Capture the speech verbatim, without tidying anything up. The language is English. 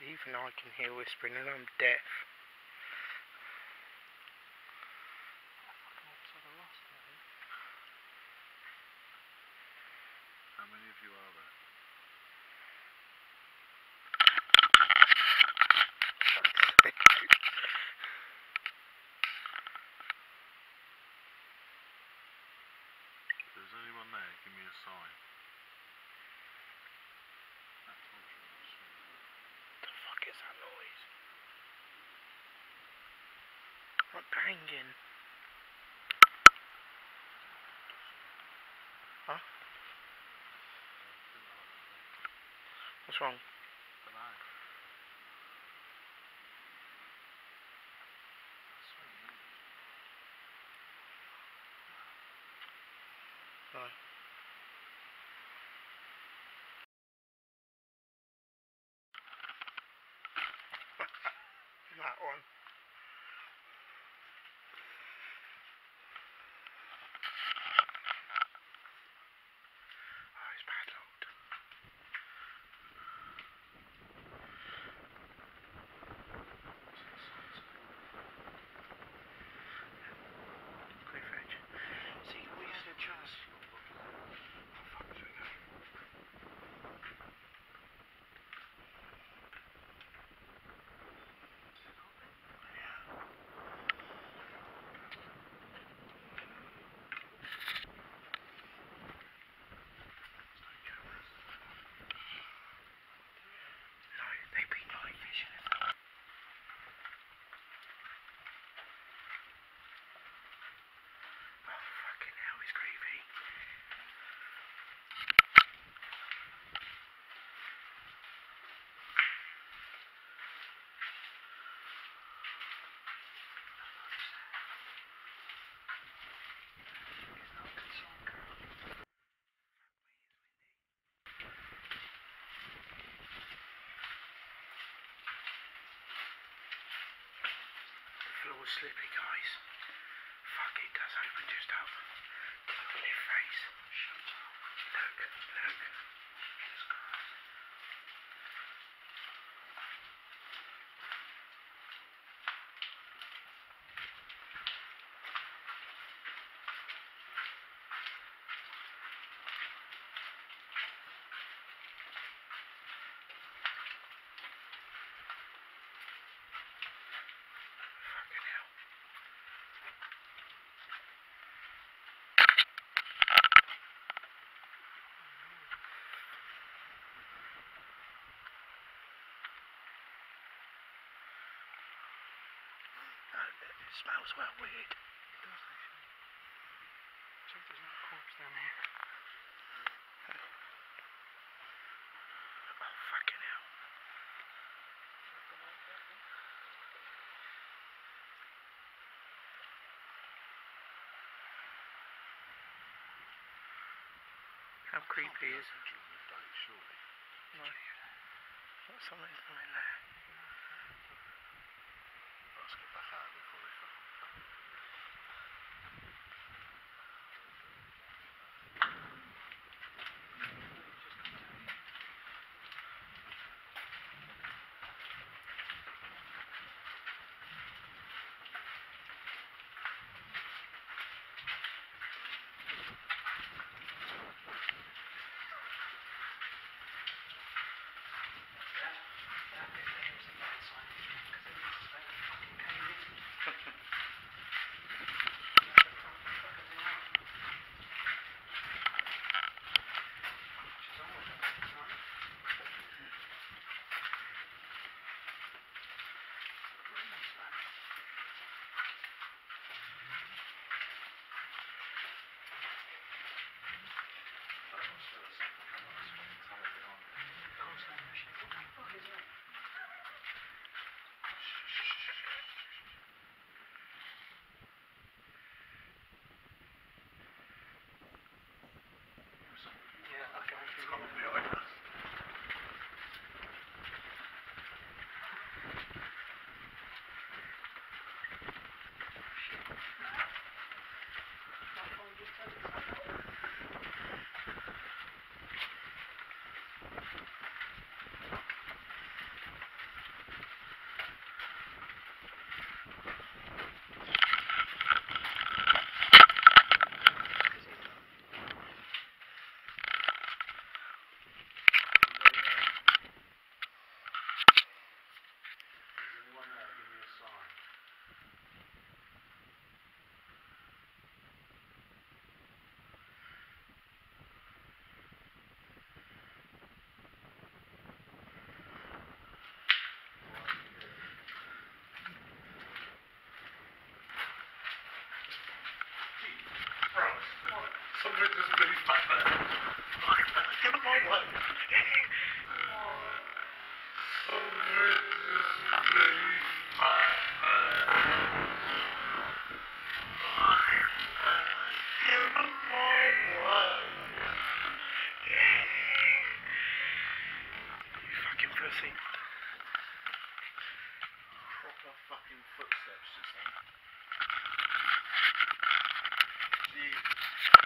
Even I can hear whispering and I'm deaf. How many of you are there? If there's anyone there, give me a sign. The fuck is that noise? What banging? Huh? What's wrong? No. That one. Oh, it's padlocked. Cliff edge. See, we had a chance. Oh, fuck, there we go. The floor's slippy, guys. Fuck, it does open just up to the cliff face. Shut up. Look, look. Jesus Christ. It smells well weird. It does actually. Check there's not a corpse down here. Oh, fucking hell. How creepy is it? No. Got something in there. Let's get back out before they fucking come. Something just really fat there. Fuck that, get out of my way. Something just really fat there. Fuck that, get out of my way. You fucking pussy. Proper fucking footsteps just then. Jesus.